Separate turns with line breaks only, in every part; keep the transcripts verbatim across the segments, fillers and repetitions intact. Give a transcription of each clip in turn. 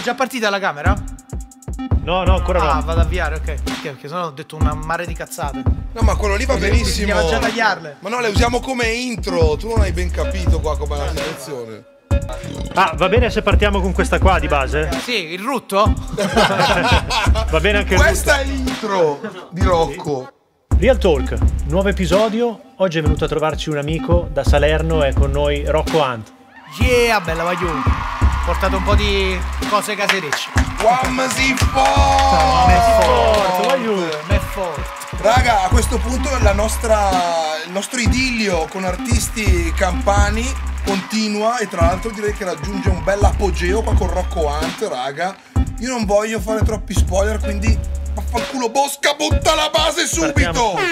già partita la camera?
No, no, ancora no.
Ah, vado a avviare, ok. Perché? Perché sennò ho detto una mare di cazzate.
No, ma quello lì va benissimo.
Bisognava già tagliarle.
Ma no, le usiamo come intro. Tu non hai ben capito qua com'è la situazione.
Ah, va bene se partiamo con questa qua di base?
Sì, il rutto?
Va bene anche il
Questa è l'intro di Rocco.
Real Talk, nuovo episodio. Oggi è venuto a trovarci un amico da Salerno, è con noi Rocco Hunt.
Yeah, bella Vagliù. Portato un po' di cose caserecce.
Quam si forte!
Me forte, me forte.
Raga, a questo punto la nostra, il nostro idillio con artisti campani continua e tra l'altro direi che raggiunge un bel apogeo qua con Rocco Hunt, raga. Io non voglio fare troppi spoiler, quindi vaffanculo Bosca, butta la base subito!
Partiamo.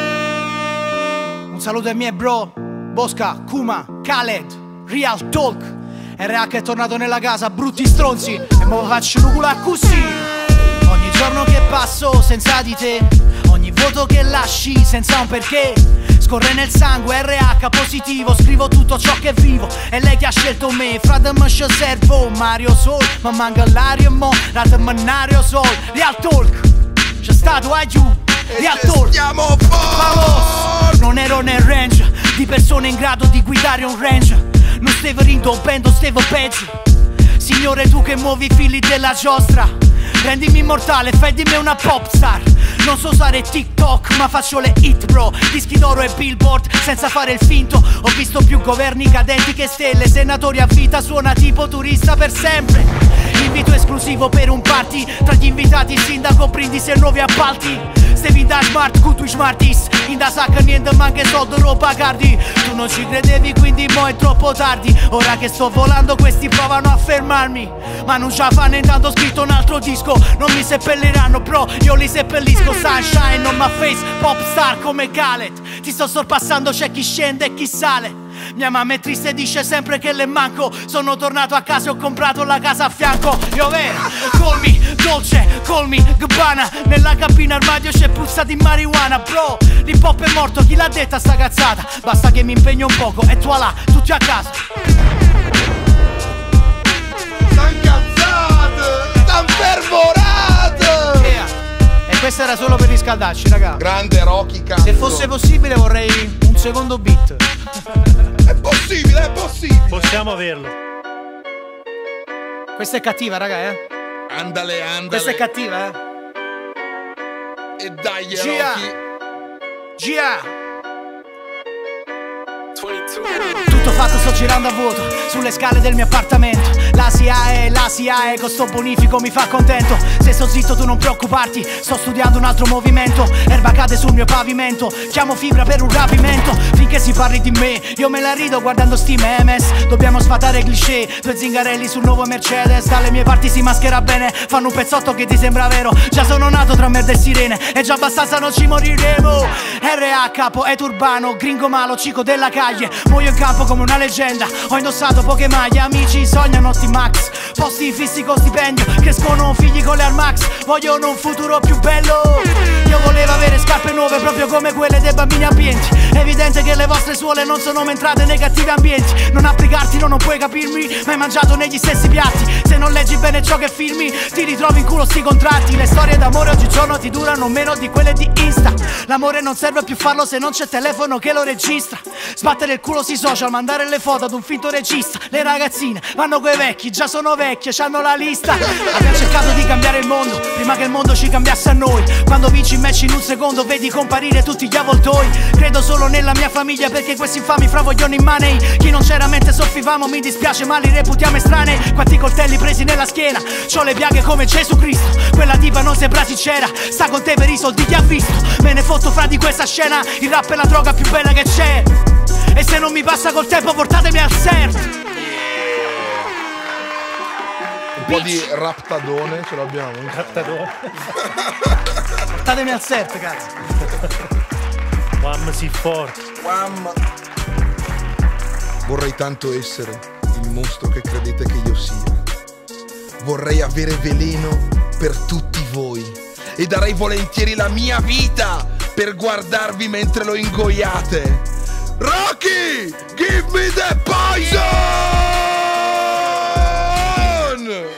Un saluto ai miei bro, Bosca, Kuma, Khaled, Real Talk. R H è tornato nella casa, brutti stronzi, e mo faccio un culo a così. Ogni giorno che passo senza di te, ogni voto che lasci senza un perché, scorre nel sangue R H positivo, scrivo tutto ciò che vivo. E lei che ha scelto me, frate me ci servo Mario Sol, ma manca l'aria e mo rate mannario Sol. Real Talk, c'è stato aiuto. Real Talk,
stiamo forte!
Non ero nel range di persone in grado di guidare un range. Non stevo rindobbendo, stevo peggio. Signore, tu che muovi i fili della giostra, rendimi immortale, fai di me una popstar. Non so usare TikTok, ma faccio le hit bro, dischi d'oro e billboard senza fare il finto. Ho visto più governi cadenti che stelle, senatori a vita, suona tipo turista per sempre. Invito esclusivo per un party, tra gli invitati sindaco, brindisi e nuovi appalti. Stevi da smart, cu tu smartis, in da sacca niente manca soldo, roba cardi. Tu non ci credevi quindi mo è troppo tardi. Ora che sto volando questi provano a fermarmi, ma non ce la fanno, intanto ho scritto un altro disco. Non mi seppelliranno bro, io li seppellisco. Sunshine on my face, pop star come Khaled. Ti sto sorpassando, c'è chi scende e chi sale. Mia mamma è triste e dice sempre che le manco. Sono tornato a casa e ho comprato la casa a fianco. Io vera, call me dolce, call me Gabbana. Nella cabina armadio c'è puzza di marijuana. Bro, l'hip hop è morto, chi l'ha detta sta cazzata? Basta che mi impegno un poco e voilà, tutti a casa.
Stan cazzate! Stan fervorate!
Yeah. E questo era solo per riscaldarci, raga.
Grande Rocky, cazzo.
Se fosse possibile vorrei un secondo beat.
È possibile, è possibile.
Possiamo averlo.
Questa è cattiva, raga, eh.
Andale, andale.
Questa è cattiva, eh.
E dai,
Gia.
Rocky.
Gia. Tutto fatto, sto girando a vuoto sulle scale del mio appartamento. La S I A E, la S I A E, con sto bonifico mi fa contento. Se sto zitto tu non preoccuparti, sto studiando un altro movimento. Erba cade sul mio pavimento, chiamo fibra per un rapimento. Finché si parli di me, io me la rido guardando sti memes. Dobbiamo sfatare cliché, due zingarelli sul nuovo Mercedes. Dalle mie parti si maschera bene, fanno un pezzotto che ti sembra vero. Già sono nato tra merda e sirene, e già abbastanza non ci moriremo. R H, poeta urbano, gringo malo, cico della caglia. Muoio in campo come una leggenda, ho indossato poche maglie. Amici sognano T-Max, posti fissi con stipendio, crescono figli con le Air Max, vogliono un futuro più bello. Io volevo avere scarpe nuove proprio come quelle dei bambini abbienti. Evidente che le vostre suole non sono mai entrate nei cattivi ambienti. Non applicarti, no, non puoi capirmi, ma hai mangiato negli stessi piatti. Se non leggi bene ciò che filmi, ti ritrovi in culo sti contratti. Le storie d'amore oggigiorno ti durano meno di quelle di Insta. L'amore non serve più farlo se non c'è telefono che lo registra. Sbattere il culo sui social, mandare le foto ad un finto regista. Le ragazzine vanno coi vecchi, già sono vecchie, c'hanno la lista. Abbiamo cercato di cambiare il mondo prima che il mondo ci cambiasse a noi. Quando vinci il match in un secondo vedi comparire tutti gli avvoltoi. Credo solo nella mia famiglia perché questi infami fra vogliono in money. Chi non c'era mentre soffrivamo mi dispiace ma li reputiamo estranei. Quanti coltelli presi nella schiena, c'ho le piaghe come Gesù Cristo. Quella tipa non sembra sincera, sta con te per i soldi che ha visto. Me ne fotto fra di questa scena, il rap è la droga più bella che c'è. E se non mi passa col tempo portatemi al surf.
Un po' di raptadone ce l'abbiamo.
Raptadone.
Portatemi al surf, cazzo.
Wham si forte.
Wham. Vorrei tanto essere il mostro che credete che io sia. Vorrei avere veleno per tutti voi e darei volentieri la mia vita per guardarvi mentre lo ingoiate. Rocky, give me the poison!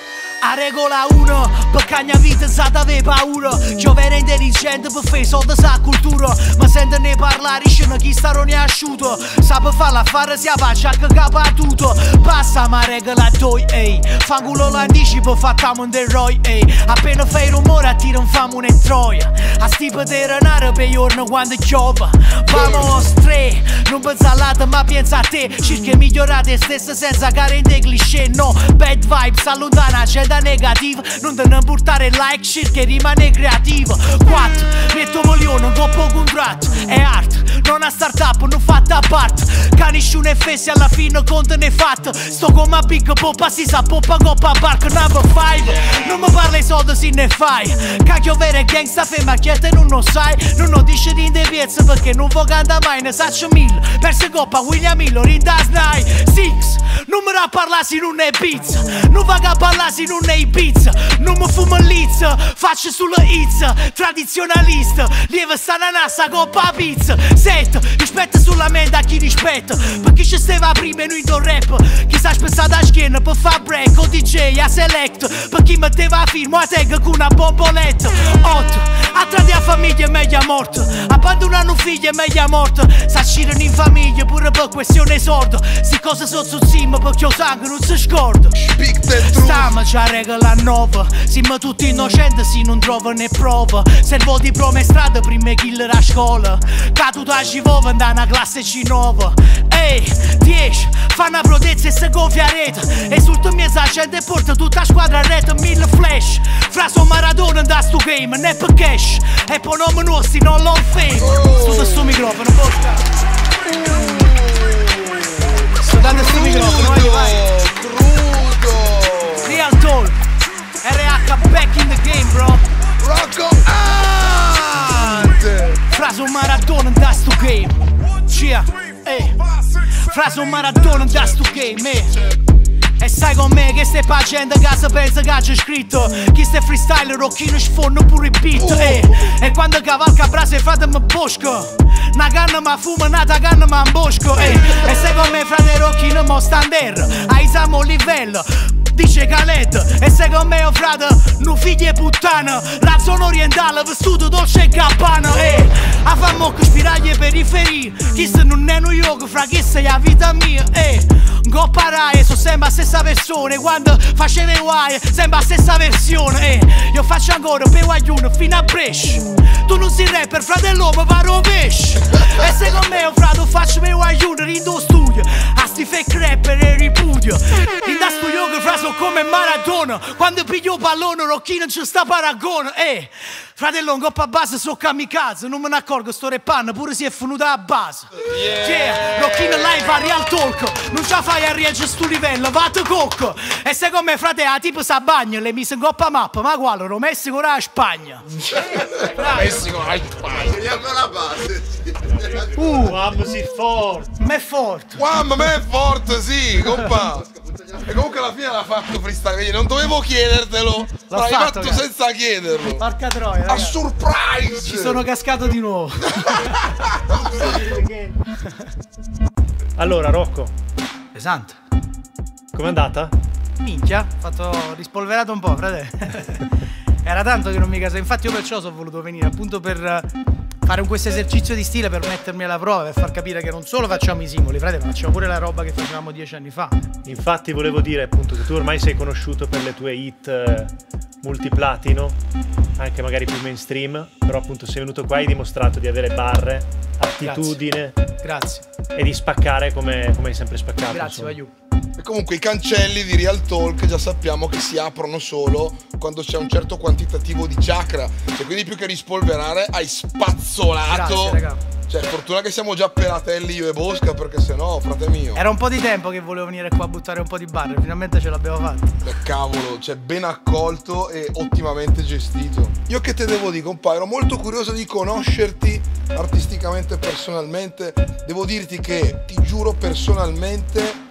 A regola uno, per cagna vita sa t'ave paura. Giovere intelligente per fare soldi sa cultura. Ma sente ne parlare scena chi sta non è asciuto. Sa per farla affare si faccia che capa tutto. Passa ma regola due, ehi. Fanculo l'anticipo fattiamo un deroi, ehi. Appena fai rumore a tiro un famo un troia. A stipa di renare per giorno quando piove. Vamos tre, non pensa all'altro ma pensa a te. Cerca migliorare te stesso senza carente cliché. No, bad vibes allontana agenda negativa. Non te ne portare like, cerca rimane creativo. Quattro, metto milione, un po' contratto. È art, non a startup, non fatta a parte. Canisciune e fessi alla fine conto ne fatto. Sto come a big poppa, si sa poppa coppa barca number five. Non mi parla i soldi si ne fai. Cacchio vero gangsta femma chiete non lo sai. Non lo dice di in piazza perché non vo canta mai. Ne saccio mille, perse coppa William Miller in das night. Six, non mi ra parlarsi non è pizza. Non va a parlarsi non è pizza. Non mi fumo l'izza, faccio sulla izza. Tradizionalista, lieve sta nanassa coppa pizza. Set, rispetto sulla mente a chi rispetta. Per chi ci stava prima e noi do rap. Chi sa spezzato a schiena per fa break o D J a select. Per chi metteva a firma a tag con una bomboletta. Otto, attrati a famiglia è meglio morto. Abbandonano figli è meglio morto. S'ascirano in famiglia pure per questione sordo. Si cose sono su cima perché il sangue non si scorda. Stiamo c'ha regola nuova. Siamo tutti innocenti se non trova né prova. Servo diploma e strada prima killer a scuola. Caduto a Givova da una classe C nove. Ehi, dieci, fa una prodezza e se gonfia rete. E sul tuo mio gente porta tutta la squadra a rete. Mille flash, fra so Maradona da sto game, ne per cash. E poi non me nostri non l'ho fame. Sto da sto microfono, porca. Sto dando sto microfono, vai, vai.
Crudo.
Real Talk, R H back in the game, bro.
Rocco Hunt.
Fra so Maradona da sto game. Cia, ehi. Fra so Maradona da sto game, eh. E sai con me che stai facendo casa pensa che c'è scritto. Chi stai freestyle rocchino sfonno pure il beat, eh. E quando cavalca brase frate mi bosco. Una canna ma fuma, nata canna ma imbosco, eh. E sai con me frate rocchino mo stander. Ai siamo livello dice Khaled. E se con me, oh frate, non figli e puttana. La zona orientale, vestuto dolce e gabbana, eh. A fammo che spiraglie periferie. Chi se non è New York, fra chi sei la vita mia, eh. Coppa Rai, so sembra la stessa persona. Quando facevo i guai, sembra la stessa versione, eh. Io faccio ancora per guaglione fino a Brescia. Tu non sei rapper, fratello, ma paro pesce. E se con me, oh frate, faccio per guaglione in tuo studio. A sti fake rapper e ripudio. In da studio che fra so come Maradona. Quando piglio pallone, Rocchino non c'è sta paragone, eh. Fratello, in coppa base so kamikaze. Non me ne accorgo, sto rappando, pure si è venuta a base. Yeah, yeah. Rocchino live a Real Talk. Non ce la fai a reagire sto livello, vate cocco. E se come frate, a tipo sa bagno, le mise in coppa mappa. Ma quale? Lo Messico la Spagna.
Messico la Spagna.
Teniamo la base.
Uh, mamma si forte.
Ma è forte.
Mamma me è forte, sì, compa. E comunque alla fine l'ha fatto freestyle, quindi non dovevo chiedertelo. L'hai fatto, fatto senza chiederlo.
Porca troia,
a surprise!
Ci sono cascato di nuovo.
Allora, Rocco,
Pesante.
com'è andata?
Minchia, ho fatto rispolverato un po', frate. Era tanto che non mi casa. Infatti io perciò sono voluto venire, appunto per fare questo esercizio di stile, per mettermi alla prova, per far capire che non solo facciamo i singoli, frate, ma facciamo pure la roba che facevamo dieci anni fa.
Infatti volevo dire appunto che tu ormai sei conosciuto per le tue hit eh, multiplatino, anche magari più mainstream, però appunto sei venuto qua e hai dimostrato di avere barre, attitudine.
Grazie.
E di spaccare come, come hai sempre spaccato.
Grazie, Vaiu.
E comunque i cancelli di Real Talk già sappiamo che si aprono solo quando c'è un certo quantitativo di chakra. E quindi più che rispolverare hai spazzolato.
Grazie, raga.
Cioè, fortuna che siamo già pelatelli io e Bosca, perché sennò, frate mio.
Era un po' di tempo che volevo venire qua a buttare un po' di barre, finalmente ce l'abbiamo fatta.
Beh, cavolo, cioè ben accolto e ottimamente gestito. Io che te devo dire, compa, ero molto curioso di conoscerti artisticamente e personalmente. Devo dirti che, ti giuro personalmente,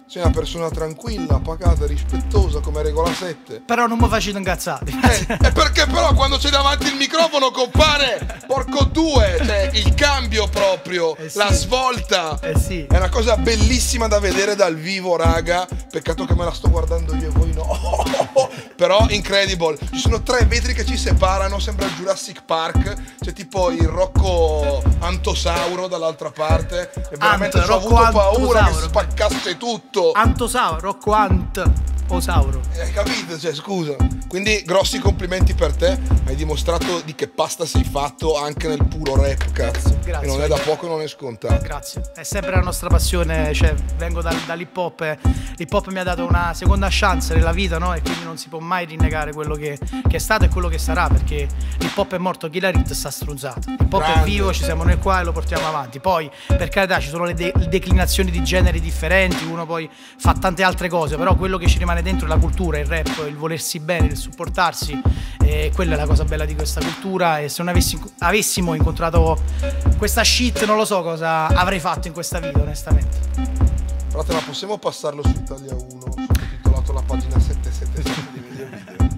sei una persona tranquilla, pacata, rispettosa come regola sette.
Però non mi facete incazzare.
Eh, e perché però quando c'è davanti il microfono, compare, porco due, cioè il cambio proprio,
eh sì.
la svolta.
Eh sì.
È una cosa bellissima da vedere dal vivo, raga. Peccato che me la sto guardando io e voi no. Però incredible. Ci sono tre vetri che ci separano, sembra il Jurassic Park. C'è tipo il Rocco Antosauro dall'altra parte. E veramente
Ant,
ho
Rocco
avuto paura
Antosauro.
che spaccasse tutto.
Antosauro, Rocco Ant. Osauro.
Hai capito? Cioè, scusa. Quindi grossi complimenti per te. Hai dimostrato di che pasta sei fatto anche nel puro rap, cazzo.
Grazie.
E non è da poco, non è scontato.
Grazie. È sempre la nostra passione, cioè vengo dal, dall'hip hop. eh. L'hip hop mi ha dato una seconda chance nella vita, no? E quindi non si può mai rinnegare quello che, che è stato e quello che sarà, perché l'hip hop è morto, chi la rit sta strunzato. L'hip hop
Grande.
è vivo, ci siamo noi qua e lo portiamo avanti. Poi, per carità, ci sono le, de- le declinazioni di generi differenti, uno poi fa tante altre cose, però quello che ci rimane dentro è la cultura, il rap, il volersi bene, il supportarsi, e quella è la cosa bella di questa cultura. E se non avessi, avessimo incontrato questa shit, non lo so cosa avrei fatto in questa vita, onestamente.
Frate, ma possiamo passarlo su Italia uno, sottotitolato la pagina settecentosettantasette di Media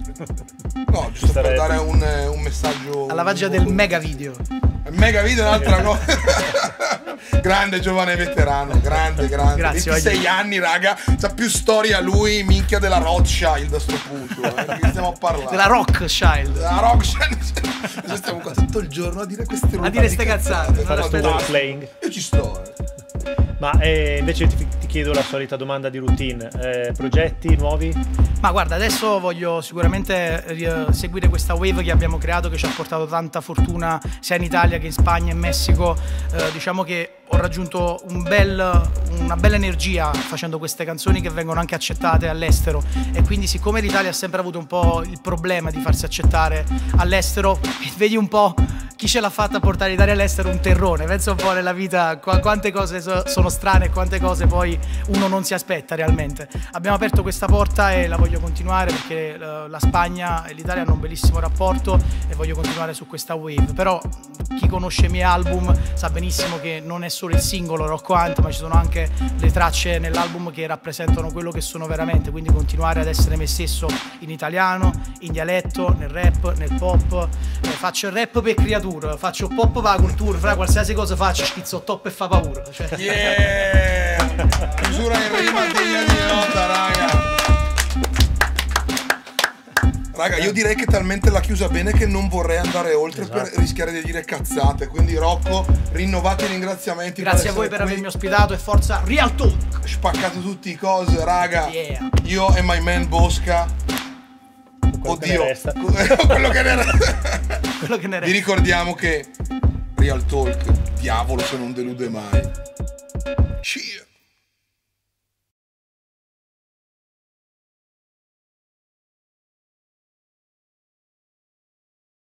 Video? No, giusto per dare un, un messaggio.
Alla pagina del mega video.
Il mega video è un'altra cosa. Grande giovane veterano, grande, grande.
Grazie,
ventisei
oggi.
anni, raga. C'ha più storia lui, minchia, della Rothschild a sto punto. Eh. Di che stiamo a parlare?
Della Rockchild.
Della Rothschild. Noi stiamo qua tutto il giorno a dire queste robe.
A dire ste cazzate.
Fare sto
Aspetta.
role playing.
Io ci sto, eh.
Ma eh, invece ti, ti chiedo la solita domanda di routine. Eh, progetti nuovi?
Ma guarda, adesso voglio sicuramente eh, seguire questa wave che abbiamo creato, che ci ha portato tanta fortuna sia in Italia che in Spagna e in Messico. Eh, diciamo che ho raggiunto un bel, una bella energia facendo queste canzoni che vengono anche accettate all'estero, e quindi siccome l'Italia ha sempre avuto un po' il problema di farsi accettare all'estero, vedi un po' chi ce l'ha fatta portare l'Italia all'estero, un terrone. Pensa un po' nella vita qu- quante cose so- sono strane e quante cose poi uno non si aspetta realmente. Abbiamo aperto questa porta e la voglio continuare, perché uh, la Spagna e l'Italia hanno un bellissimo rapporto e voglio continuare su questa wave. Però chi conosce i miei album sa benissimo che non è solo il singolo Rocco Ant, ma ci sono anche le tracce nell'album che rappresentano quello che sono veramente, quindi continuare ad essere me stesso in italiano, in dialetto, nel rap, nel pop. Eh, faccio il rap per creature, faccio pop per la cultura, fra qualsiasi cosa faccio schizzo top e fa paura, cioè.
Yeah! Chiusura in rima, degna di nota, raga. Raga, io direi che talmente l'ha chiusa bene che non vorrei andare oltre, esatto, per rischiare di dire cazzate. Quindi Rocco, rinnovati i ringraziamenti.
Grazie a voi per avermi ospitato e forza Real Talk.
Spaccato tutti i cose, raga.
Yeah.
Io e my man Bosca.
Quello
Oddio,
che ne
quello che ne resta.
Quello che ne
Vi
resta.
ricordiamo che Real Talk, diavolo se non delude mai. Cheers.